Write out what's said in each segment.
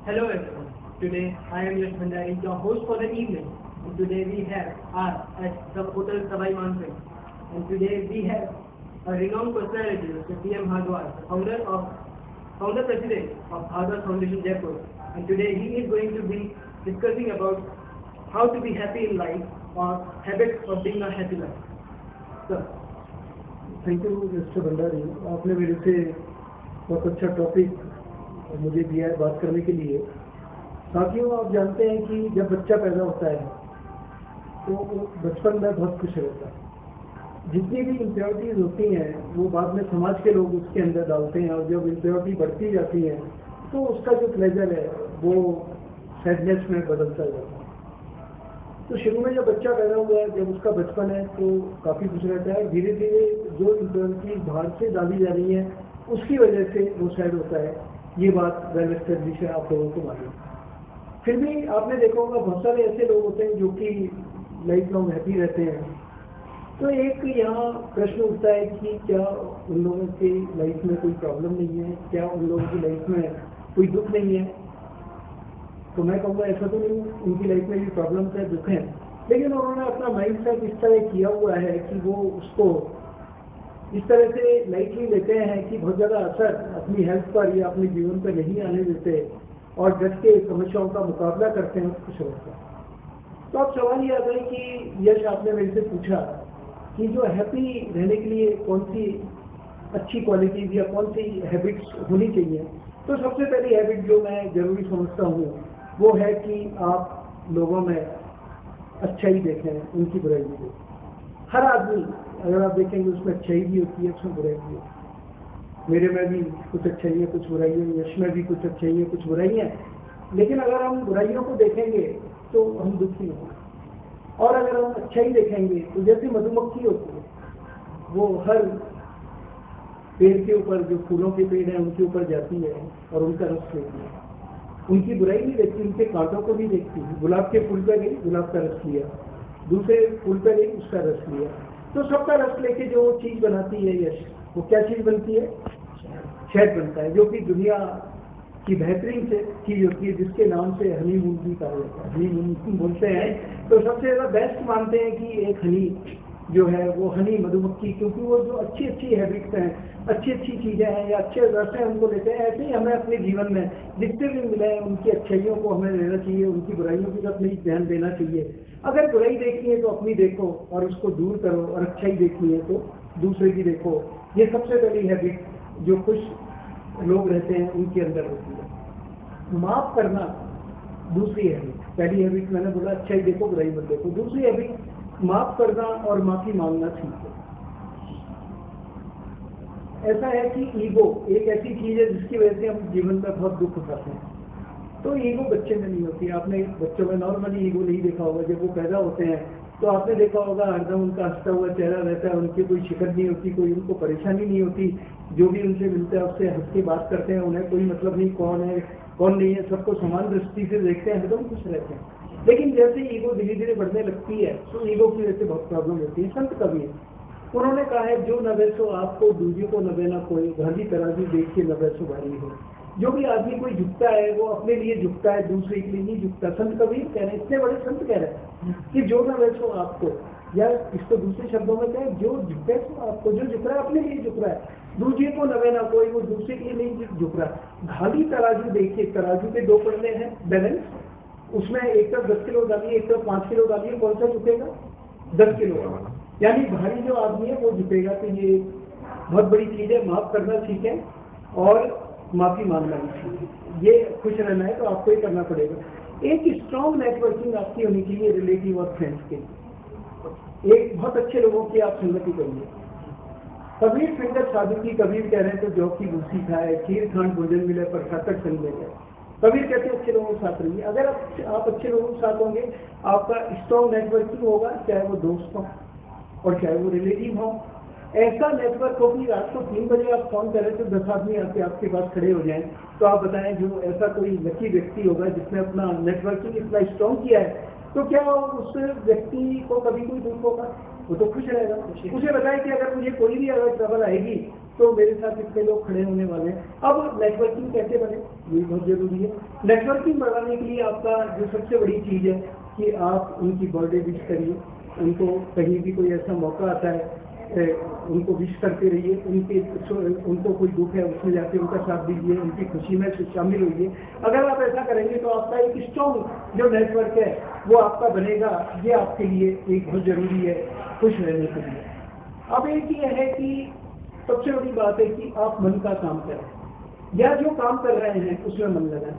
Hello everyone. Today I am Yash Bhandari, your host for the evening. And today we have at the Hotel Savai Mansin. And today we have a renowned personality, Mr. P.M. Hardwar, founder president of Hardwar Foundation Jaipur. And today he is going to be discussing about how to be happy in life or habits of being a happy life. Sir. Thank you mister Bhandari, आपने मेरे से बहुत अच्छा topic मुझे दिया है बात करने के लिए। साथियों, आप जानते हैं कि जब बच्चा पैदा होता है तो बचपन में बहुत खुश रहता है। जितनी भी इम्प्योरिटीज होती हैं वो बाद में समाज के लोग उसके अंदर डालते हैं, और जब इम्प्योरिटी बढ़ती जाती है तो उसका जो प्लेजर है वो सैडनेस में बदलता जाता है। तो शुरू में जब बच्चा पैदा हुआ है, जब उसका बचपन है तो काफ़ी खुश रहता है। धीरे धीरे जो इम्प्योरिटीज बाहर से डाली जा रही हैं उसकी वजह से वो सैड होता है। ये बात वेल एस्टेब्लिश है, आप लोगों को मालूम। फिर भी आपने देखा होगा बहुत सारे ऐसे लोग होते हैं जो कि लाइफ लॉन्ग हैप्पी रहते हैं। तो एक यहाँ प्रश्न उठता है कि क्या उन लोगों की लाइफ में कोई प्रॉब्लम नहीं है, क्या उन लोगों की लाइफ में कोई दुख नहीं है? तो मैं कहूँगा ऐसा तो नहीं, उनकी लाइफ में भी प्रॉब्लम्स है, दुख हैं, लेकिन उन्होंने अपना माइंड सेट इस तरह किया हुआ है कि वो उसको इस तरह से लाइटली लेते हैं कि बहुत ज़्यादा असर अपनी हेल्थ पर या अपने जीवन पर नहीं आने देते और डट के समस्याओं का मुकाबला करते हैं खुश रहते हैं। तो अब सवाल ये आता है कि यश, आपने मेरे से पूछा कि जो हैप्पी रहने के लिए कौन सी अच्छी क्वालिटीज या कौन सी हैबिट्स होनी चाहिए। तो सबसे पहली हैबिट जो मैं जरूरी समझता हूँ वो है कि आप लोगों में अच्छाई देखें, उनकी बुराई भी देखें। हर आदमी अगर आप देखेंगे उसमें अच्छाई भी होती है, उसमें बुराई भी होती है। मेरे में भी कुछ अच्छाई है, कुछ बुराई है, यश में भी कुछ अच्छाई है, कुछ बुराई है। लेकिन अगर हम बुराइयों को देखेंगे तो हम दुखी होंगे, और अगर हम अच्छाई देखेंगे तो जैसे मधुमक्खी होती है, वो हर पेड़ के ऊपर, जो फूलों के पेड़ हैं उनके ऊपर जाती है और उनका रस लेती है। उनकी बुराई नहीं देखती, उनके कांटों को भी देखती है। गुलाब के फूल पे गई, गुलाब का रस लिया, दूसरे फूल पे गई, उसका रस लिया। तो सबका रस लेके जो चीज बनाती है यश, वो क्या चीज बनती है? शहद बनता है, जो कि दुनिया की बेहतरीन से चीज होती है, जिसके नाम से हनीमून भी कहा जाता है। हनीमून बोलते हैं तो सबसे ज्यादा बेस्ट मानते हैं कि एक हनी जो है वो हनी मधुमक्खी, क्योंकि वो जो अच्छी अच्छी हैबिट्स हैं, अच्छी अच्छी चीजें हैं या अच्छे रस हैं उनको लेते हैं। ऐसे ही हमें अपने जीवन में जितने भी मिले हैं उनकी अच्छाइयों को हमें लेना चाहिए, उनकी बुराइयों की तरफ नहीं ध्यान देना चाहिए। अगर बुराई देखनी है तो अपनी देखो और उसको दूर करो, और अच्छाई देखनी है तो दूसरे की देखो। ये सबसे पहली हैबिट जो खुश लोग रहते हैं उनके अंदर होती है। माफ करना दूसरी हैबिट। पहली हैबिट मैंने बोला अच्छाई देखो, बुराई मत देखो। दूसरी हैबिट माफ करना और माफी मांगना सीखो। ऐसा है कि ईगो एक ऐसी चीज है जिसकी वजह से हम जीवन में बहुत दुख उठाते हैं। तो ईगो बच्चे में नहीं होती। आपने बच्चों में नॉर्मली ईगो नहीं देखा होगा। जब वो पैदा होते हैं तो आपने देखा होगा हरदम उनका हंसता हुआ चेहरा रहता है, उनकी कोई शिकन नहीं होती, कोई उनको परेशानी नहीं होती। जो भी उनसे मिलता है उससे हंस के बात करते हैं, उन्हें कोई मतलब नहीं कौन है कौन नहीं है, सबको समान दृष्टि से देखते हैं, हरदम खुश रहते हैं। लेकिन जैसे ईगो धीरे धीरे बढ़ने लगती है तो ईगो की वजह से बहुत प्रॉब्लम होती है। संत कवि है, उन्होंने कहा है जो नवे सो आपको दूजे को नवे ना कोई, भारी तराजू देख के नवे सो भारी हो। जो भी आदमी कोई झुकता है वो अपने लिए झुकता है, दूसरे के लिए नहीं झुकता। संत कबीर कह रहे हैं, इतने बड़े संत कह रहे हैं कि जो न वैसो आपको, या इसको दूसरे शब्दों में कहें जो झुके सो आपको, जो झुक रहा है अपने लिए झुक रहा है, दूसरे को नवे ना कोई, वो दूसरे के लिए नहीं झुक रहा। भारी तराजू देखिए, तराजू के दो पड़ने हैं बैलेंस, उसमें एक तरफ 10 किलो डालिए, एक तरफ 5 किलो डालिए, कौन सा झुकेगा? 10 किलो। यानी भारी जो आदमी है वो झुकेगा। तो ये बहुत बड़ी चीज है। माफ करना सीखें और माफी मांगना भी सीखें। ये खुश रहना है तो आपको ही करना पड़ेगा। एक स्ट्रॉन्ग नेटवर्किंग आपकी होनी चाहिए रिलेटिव और फ्रेंड्स के लिए। एक बहुत अच्छे लोगों की आप संगति करिए। कबीर फिंगर साधु की कबीर कह रहे हैं तो जौ की भूसी खाए, खीर खांड भोजन मिले पर सातक संग ले जाए। कबीर कहते हैं अच्छे लोगों के साथ रहिए। अगर आप अच्छे लोगों के साथ होंगे, आपका स्ट्रॉन्ग नेटवर्किंग होगा, चाहे वो दोस्त हो और चाहे वो रिलेटिव हो। ऐसा नेटवर्क हो कि रात को 3 बजे आप फोन करें तो 10 आदमी आके आपके पास खड़े हो जाएं। तो आप बताएं जो ऐसा कोई लकी व्यक्ति होगा जिसने अपना नेटवर्किंग इतना स्ट्रॉन्ग किया है, तो क्या उस व्यक्ति को कभी कोई दुख होगा? वो तो खुश रहेगा। उसे बताएं कि अगर मुझे कोई भी अगर ट्रबल आएगी तो मेरे साथ इतने लोग खड़े होने वाले हैं। अब नेटवर्किंग कैसे बने, ये बहुत जरूरी है। नेटवर्किंग बढ़ाने के लिए आपका जो सबसे बड़ी चीज़ है कि आप उनकी बर्थडे विश करिए, उनको कहीं भी कोई ऐसा मौका आता है उनको विश करते रहिए, उनको कोई दुख है उसमें जाके उनका साथ दीजिए, उनकी खुशी में शामिल होइए। अगर आप ऐसा करेंगे तो आपका एक स्ट्रॉन्ग जो नेटवर्क है वो आपका बनेगा। ये आपके लिए एक बहुत जरूरी है खुश रहने के लिए। अब एक ये है कि सबसे बड़ी बात है कि आप मन का काम करें, या जो काम कर रहे हैं उसमें मन लगाएं।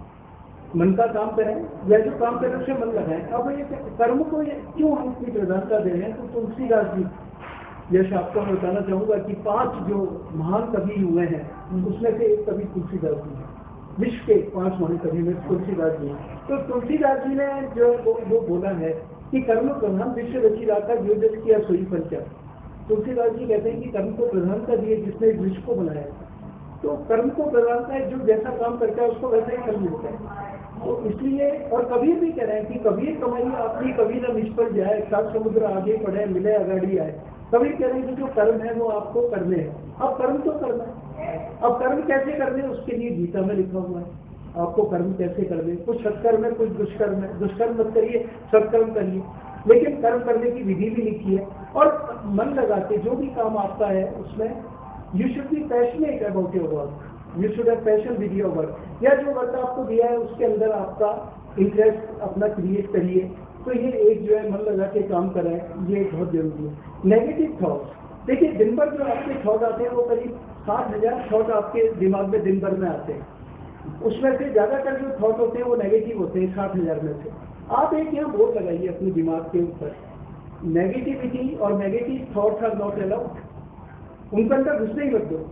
मन का काम करें या जो काम करें उसमें मन लगाएं। अब ये कर्म को क्यों हम इतनी प्रधानता दे रहे हैं, तो तुलसीदास जी, जैसे आपको मैं बताना चाहूंगा कि 5 जो महान कवि हुए हैं उसमें से एक कवि तुलसीदास जी हैं। विश्व के 5 महान कवि में तुलसीदास जी हैं। तो तुलसीदास जी ने जो वो बोला है कि कर्म प्रधान विश्व रची राखा, जो जस किया सोई फल। तुलसीदास जी कहते हैं कि कर्म को प्रधानता दिए जिसने विश्व को बनाया। तो कर्म को प्रधानता है, जो जैसा काम करता है उसको वैसा ही फल मिलता है। तो इसलिए, और कबीर भी कह रहे हैं कि कबीर कमाई अपनी कभी न निष्फल जाए, 7 समुद्र आगे पड़े मिले अगाड़ी आए। कबीर कह रहे हैं कि जो कर्म है वो आपको करने हैं। अब कर्म तो करना है। अब कर्म कैसे करने हैं उसके लिए गीता में लिखा हुआ है आपको कर्म कैसे करने। कुछ सत्कर्म है, कुछ दुष्कर्म है। दुष्कर्म मत करिए, सत्कर्म करिए, लेकिन कर्म करने की विधि भी लिखी है। और मन लगा के जो भी काम आपका है उसमें you should be passionate about your work, you should have passion with your work. या जो वर्क आपको दिया है उसके अंदर आपका इंटरेस्ट अपना क्रिएट करिए। तो ये एक जो है मन लगा के काम कर रहे हैं, ये बहुत जरूरी है। नेगेटिव थॉट्स, देखिए दिन भर जो आपके थॉट आते हैं वो करीब 60,000 थॉट आपके दिमाग में दिन भर में आते हैं। उसमें से ज्यादातर जो थॉट होते हैं वो नेगेटिव होते हैं 60,000 में से। आप एक यहाँ बोर्ड लगाइए अपने दिमाग के ऊपर, नेगेटिविटी और negative thoughts are not allowed. उनके अंदर घुसने ही मत दो।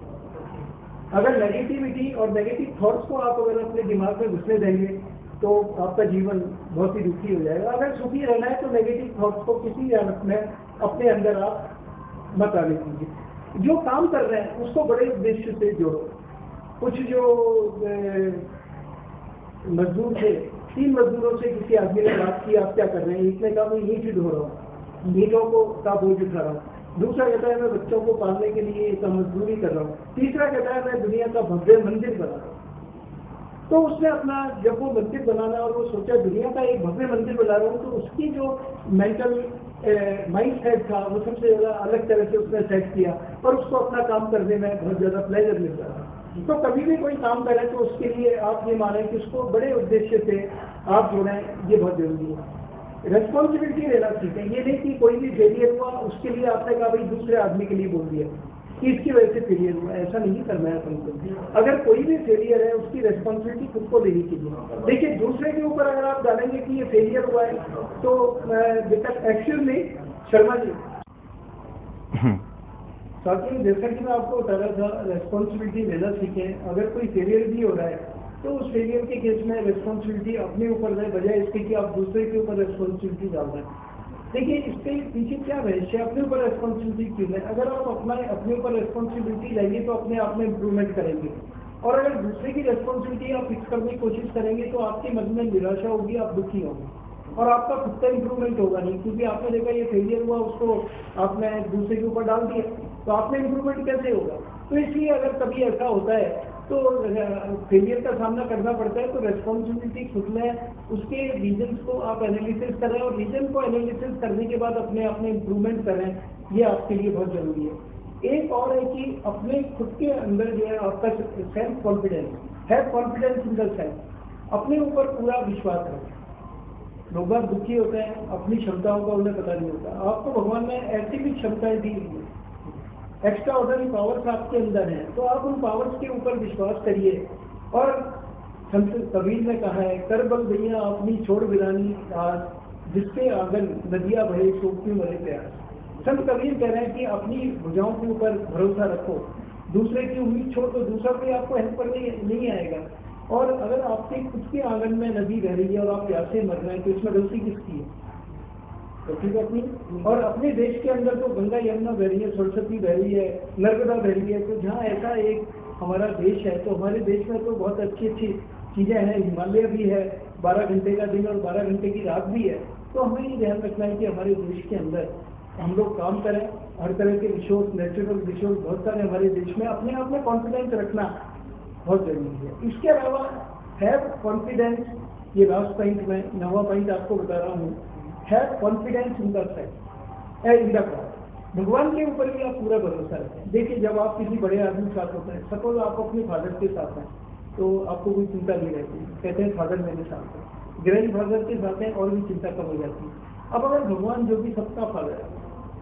अगर नेगेटिविटी और नेगेटिव थॉट्स को आप अगर अपने दिमाग में घुसने देंगे तो आपका जीवन बहुत ही दुखी हो जाएगा। अगर सुखी रहना है तो नेगेटिव थॉट्स को किसी हालत में अपने अंदर आप मत आने दीजिए। जो काम कर रहे हैं उसको बड़े उद्देश्य से जोड़ो। कुछ जो मजदूर थे, 3 मजदूरों से किसी आदमी ने बात की आप क्या कर रहे हैं, एक ने कहा मैं ईंट ढो रहा हूँ, ईंटों को का बोझ उठा रहा हूँ। दूसरा कहता है मैं बच्चों को पालने के लिए एक मजदूरी कर रहा हूँ। तीसरा कहता है मैं दुनिया का भव्य मंदिर बना रहा हूँ। तो उसने अपना जब वो मंदिर बनाना और वो सोचा दुनिया का एक भव्य मंदिर बना रहा हूँ, तो उसकी जो मेंटल माइंड सेट था वो सबसे ज्यादा अलग तरह से उसने सेट किया और उसको अपना काम करने में बहुत ज्यादा प्लेजर मिल रहा था। तो कभी भी कोई काम करें तो उसके लिए आप ये माने कि उसको बड़े उद्देश्य से आप जोड़ें, ये बहुत जरूरी है। रेस्पॉन्सिबिलिटी लेना सीखें। ये नहीं कि कोई भी फेलियर हुआ उसके लिए आपने कहा भाई दूसरे आदमी के लिए बोल दिया कि इसकी वजह से फेलियर हुआ, ऐसा नहीं करना है अपन को। अगर कोई भी फेलियर है उसकी रेस्पॉन्सिबिलिटी खुद को लेनी चाहिए। देखिए दूसरे के ऊपर अगर आप डालेंगे कि ये फेलियर हुआ है तो एक्चुअली शर्मा जी साथियों, जैसा कि मैं आपको बता रहा था, रेस्पॉन्सिबिलिटी लेना सीखें। अगर कोई फेलियर भी हो रहा है तो उस फेलियर के केस में रेस्पॉन्सिबिलिटी अपने ऊपर लें, बजाय इसके कि आप दूसरे के ऊपर रेस्पॉन्सिबिलिटी डाल दें। देखिए इसके पीछे क्या रहस्य, अपने ऊपर रेस्पॉन्सिबिलिटी क्यों लें। अगर आप अपने ऊपर रेस्पॉन्सिबिलिटी लेंगे तो अपने आप में इम्प्रूवमेंट करेंगे, और अगर दूसरे की रेस्पॉन्सिबिलिटी आप फिक्स करने की कोशिश करेंगे तो आपके मन में निराशा होगी, आप दुखी होंगे और आपका खुद का इम्प्रूवमेंट होगा नहीं, क्योंकि आपने देखा ये फेलियर हुआ उसको आपने दूसरे के ऊपर डाल दिया तो आपने इम्प्रूवमेंट कैसे होगा। तो इसलिए अगर कभी ऐसा होता है तो फेलियर का सामना करना पड़ता है तो रेस्पॉन्सिबिलिटी खुद में उसके रीजन्स को आप एनालिसिस करें और रीजन को एनालिसिस करने के बाद अपने आप में इम्प्रूवमेंट करें, ये आपके लिए बहुत जरूरी है। एक और है कि अपने खुद के अंदर जो है आपका self confidence, have confidence in the self, अपने ऊपर पूरा विश्वास रखें। लोग बहुत दुखी होते हैं, अपनी क्षमताओं का उन्हें पता नहीं होता। आपको भगवान ने ऐसी भी क्षमताएं दी, एक्स्ट्रा ऑर्डिनरी पावर्स आपके अंदर हैं, तो आप उन पावर्स के ऊपर विश्वास करिए। और संत कबीर ने कहा है, कर बल दैया अपनी छोड़ वीरानी आज, जिसके आंगन नदियां बहे सो क्यों मरे प्यास। संत कबीर कह रहे हैं कि अपनी भुजाओं के ऊपर भरोसा रखो, दूसरे की उम्मीद छोड़ दो, दूसरा कोई आपको हेल्प करने नहीं आएगा। और अगर आपके खुद के आंगन में नदी बह रही है और आप प्यासे मर रहे हैं तो इसमें गलती किसकी है? तो ठीक अपनी। और अपने देश के अंदर तो गंगा यमुना बह रही है, सरस्वती बह रही है, नर्मदा बह रही है। तो जहाँ ऐसा एक हमारा देश है तो हमारे देश में तो बहुत अच्छी अच्छी चीजें हैं, हिमालय भी है, 12 घंटे का दिन और 12 घंटे की रात भी है। तो हमें ये ध्यान रखना है कि हमारे देश के अंदर हम लोग काम करें हर तरह के रिसोर्स, नेचुरल रिसोर्स बहुत सारे हमारे देश में, अपने आप में कॉन्फिडेंस रखना बहुत जरूरी है। इसके अलावा हैव कॉन्फिडेंस, ये लास्ट पॉइंट में 9वां पॉइंट आपको बता रहा हूँ, have confidence in the self in the God. भगवान के ऊपर भी आप पूरा भरोसा रखें। देखिए, जब आप किसी बड़े आदमी के साथ होते हैं, सपोज आप अपने फादर के साथ हैं तो आपको कोई चिंता नहीं रहती, कहते हैं फादर मेरे साथ है। ग्रैंड फादर के साथ हैं और भी चिंता कम हो जाती है। अब अगर भगवान जो भी सबका फादर है,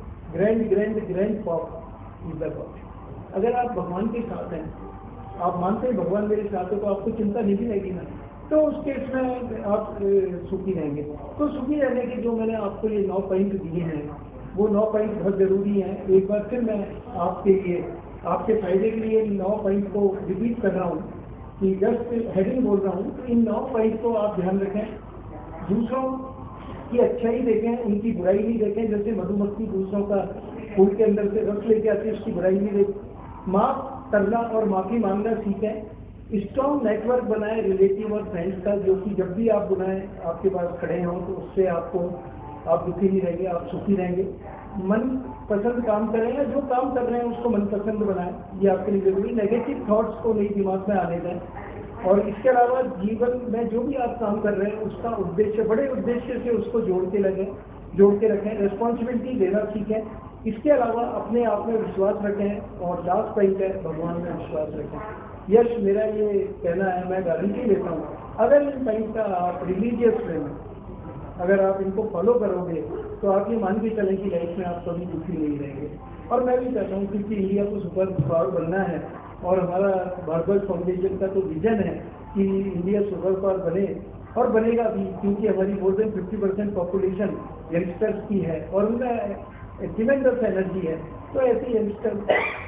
grand pop is the God, अगर आप भगवान के साथ हैं, आप मानते हैं भगवान मेरे साथ है, तो आपको चिंता नहीं रहेगी ना, तो उस केस में आप सुखी रहेंगे। तो सुखी रहने के जो मैंने आपको ये 9 पॉइंट दिए हैं, वो 9 पॉइंट बहुत जरूरी हैं। एक बार फिर मैं आपके लिए, आपके फायदे के लिए 9 पॉइंट को रिपीट कर रहा हूँ कि जस्ट हेडिंग बोल रहा हूँ, तो इन 9 पॉइंट को आप ध्यान रखें। दूसरों की अच्छाई देखें, उनकी बुराई नहीं देखें। जैसे मधुमक्खी दूसरों का फूल के अंदर से रस लेके आती है, उसकी बुराई नहीं देखें। माफ करना और माफी मांगना सीखें। स्ट्रॉन्ग नेटवर्क बनाए रिलेटिव और फ्रेंड्स का, जो कि जब भी आप बुलाएं आपके पास खड़े हों, तो उससे आप दुखी नहीं रहेंगे, आप सुखी रहेंगे। मन पसंद काम करें, या जो काम कर रहे हैं उसको मन पसंद बनाएं, ये आपके लिए जरूरी। नेगेटिव थॉट्स को नहीं दिमाग में आने दें। और इसके अलावा जीवन में जो भी आप काम कर रहे हैं, उसका उद्देश्य, बड़े उद्देश्य से उसको जोड़ के रखें। रिस्पॉन्सिबिलिटी लेना सीखें। इसके अलावा अपने आप में विश्वास रखें। और लास्ट पॉइंट है, भगवान में विश्वास रखें। यश मेरा ये कहना है, मैं गारंटी लेता हूँ, अगर इन पॉइंट का आप रिलीजियस वे में अगर आप इनको फॉलो करोगे, तो आप ये मान के चलें कि लाइफ में आप कभी दुखी नहीं रहेंगे। और मैं भी चाहता हूँ, क्योंकि इंडिया को सुपर पावर बनना है, और हमारा भारत फाउंडेशन का तो विजन है कि इंडिया सुपर पावर बने, और बनेगा भी, क्योंकि हमारी मोर देन 50% पॉपुलेशन यंगस्टर्स की है, और उनका ट्रिमेंडस एनर्जी है। तो ऐसे यंगस्टर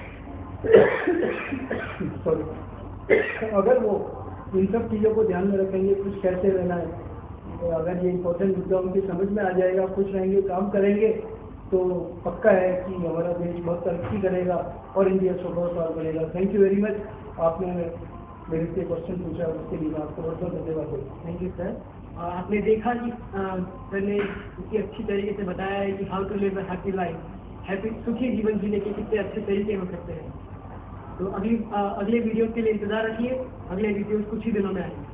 अगर वो इन सब चीज़ों को ध्यान में रखेंगे, कुछ कैसे रहना है, तो अगर ये इंपॉर्टेंट मुद्दा उनकी समझ में आ जाएगा, खुश रहेंगे, काम करेंगे, तो पक्का है कि हमारा देश बहुत तरक्की करेगा और इंडिया सुपर पावर बनेगा। Thank you very much. आपने मेरे से क्वेश्चन पूछा, उसके लिए मैं आपको बहुत बहुत धन्यवाद देता हूँ। Thank you sir. आपने देखा कि सर ने इतनी अच्छी तरीके से बताया है कि how to live a happy life, सुखी जीवन जीने के कितने अच्छे तरीके हो सकते हैं। तो अगले वीडियो के लिए इंतजार रखिए, अगले वीडियो कुछ ही दिनों में आएंगे।